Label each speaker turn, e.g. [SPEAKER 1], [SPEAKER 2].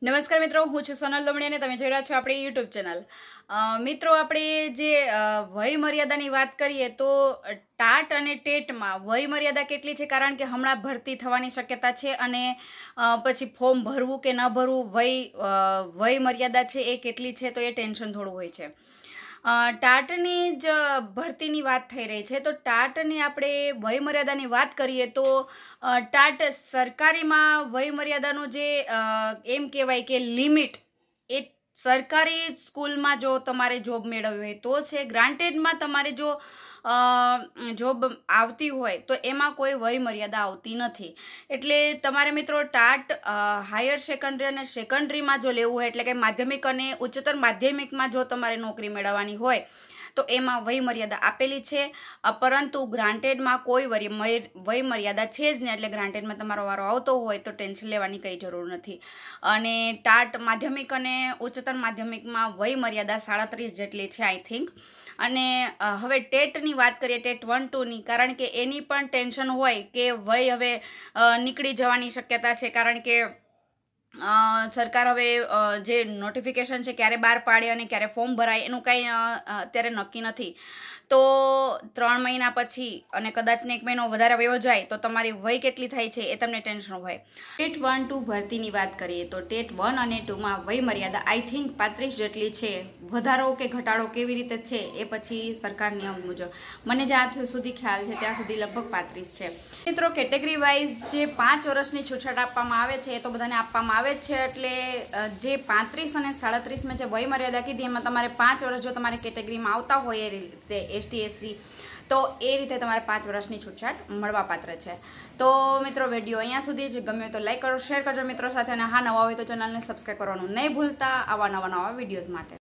[SPEAKER 1] નમસ્કાર મિત્રો, હું છું સોનલ દમણી અને તમે જોઈ રહ્યા છો આપણી યુટ્યુબ ચેનલ. મિત્રો, આપણે જે વય મર્યાદાની વાત કરીએ તો ટાટ અને ટેટમાં વય મર્યાદા કેટલી છે, કારણ કે હમણાં ભરતી થવાની શક્યતા છે અને પછી ફોર્મ ભરવું કે ન ભરવું, વય મર્યાદા છે એ કેટલી છે, તો એ ટેન્શન થોડું હોય છે. ટાટની જ ભરતીની વાત થઈ રહી છે, તો ટાટની આપણે વય મર્યાદાની વાત કરીએ તો ટાટ સરકારીમાં વય મર્યાદાનું જે એમ કહેવાય કે લિમિટ, એ સરકારી સ્કૂલમાં જો તમારે જોબ મેળવવી હોય તો છે. ગ્રાન્ટેડમાં તમારે જો જોબ આવતી હોય તો એમાં કોઈ વય મર્યાદા આવતી નથી. એટલે તમારે મિત્રો ટાટ હાયર સેકન્ડરી અને સેકન્ડરીમાં જો લેવું હોય, એટલે કે માધ્યમિક અને ઉચ્ચતર માધ્યમિકમાં જો તમારે નોકરી મેળવવાની હોય તો એમાં વય મર્યાદા આપેલી છે, પરંતુ ગ્રાન્ટેડમાં કોઈ વય મર્યાદા છે જ નહીં. એટલે ગ્રાન્ટેડમાં તમારો વારો આવતો હોય તો ટેન્શન લેવાની કંઈ જરૂર નથી. અને ટાટ માધ્યમિક અને ઉચ્ચતર માધ્યમિકમાં વય મર્યાદા 37 જેટલી છે આઈ થિંક. અને હવે ટેટની વાત કરીએ, ટેટ 1-2ની, કારણ કે એની પણ ટેન્શન હોય કે વય હવે નીકળી જવાની શક્યતા છે, કારણ કે સરકાર હવે જે નોટિફિકેશન છે ક્યારે બહાર પાડે અને ક્યારે ફોર્મ ભરાય એનું કાંઈ અત્યારે નક્કી નથી. તો 3 મહિના પછી અને કદાચ 1 મહિનો વધારે વયો જાય તો તમારી વય કેટલી થાય છે એ તમને ટેન્શન હોય. ટેટ 1-2 ભરતીની વાત કરીએ તો ટેટ 1 અને 2માં વય મર્યાદા આઈ થિંક 35 જેટલી છે. વધારો કે ઘટાડો કેવી રીતે છે એ પછી સરકાર નિયમ મુજબ, મને જ્યાં સુધી ખ્યાલ છે ત્યાં સુધી લગભગ 35 છે. મિત્રો, કેટેગરી વાઇઝ જે 5 વર્ષની છૂટછાટ આપવામાં આવે છે એ તો બધાને આપવામાં આવે જ છે. એટલે જે 35 અને 37માં જે વય મર્યાદા કીધી એમાં તમારે 5 વર્ષ જો તમારી કેટેગરીમાં આવતા હોય એ રીતે ST SC, તો એ રીતે તમારે 5 વર્ષની છૂટછાટ મળવાપાત્ર છે. તો મિત્રો, વિડીયો અહીંયા સુધી જ. ગમ્યો તો લાઈક કરો, શેર કરજો મિત્રો સાથે, અને હા, નવા હોય તો ચેનલને સબસ્ક્રાઈબ કરવાનું નહીં ભૂલતા આવા નવા વિડીયોઝ માટે.